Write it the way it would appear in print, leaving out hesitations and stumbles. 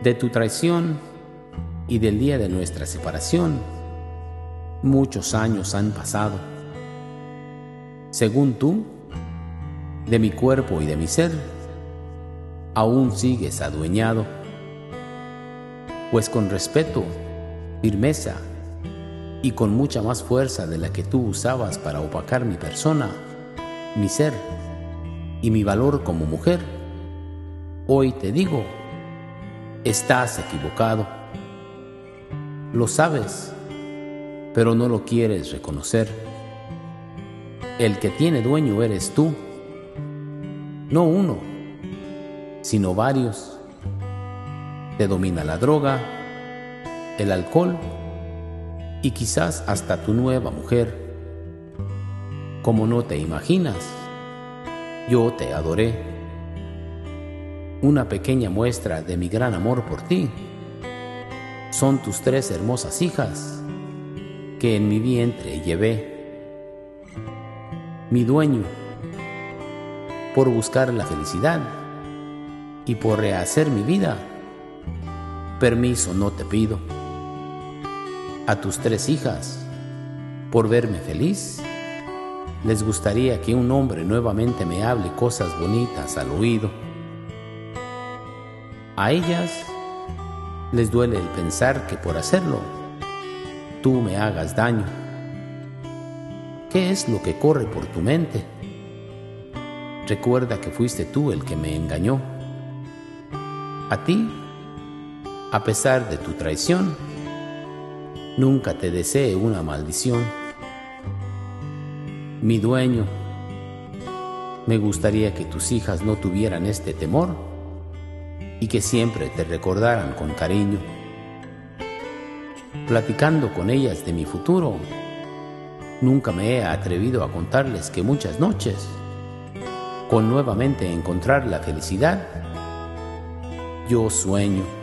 De tu traición y del día de nuestra separación, muchos años han pasado. Según tú, de mi cuerpo y de mi ser, aún sigues adueñado, pues con respeto, firmeza y con mucha más fuerza de la que tú usabas para opacar mi persona, mi ser y mi valor como mujer, hoy te digo, estás equivocado. Lo sabes, pero no lo quieres reconocer. El que tiene dueño eres tú, no uno, sino varios. Te domina la droga, el alcohol y quizás hasta tu nueva mujer. Como no te imaginas, yo te adoré. Una pequeña muestra de mi gran amor por ti son tus 3 hermosas hijas que en mi vientre llevé. Mi dueño, por buscar la felicidad y por rehacer mi vida, permiso no te pido. A tus 3 hijas, por verme feliz, les gustaría que un hombre nuevamente me hable cosas bonitas al oído. A ellas les duele el pensar que por hacerlo tú me hagas daño. ¿Qué es lo que corre por tu mente? Recuerda que fuiste tú el que me engañó. A ti, a pesar de tu traición, nunca te deseé una maldición. Mi dueño, me gustaría que tus hijas no tuvieran este temor y que siempre te recordaran con cariño. Platicando con ellas de mi futuro, nunca me he atrevido a contarles que muchas noches, con nuevamente encontrar la felicidad, yo sueño.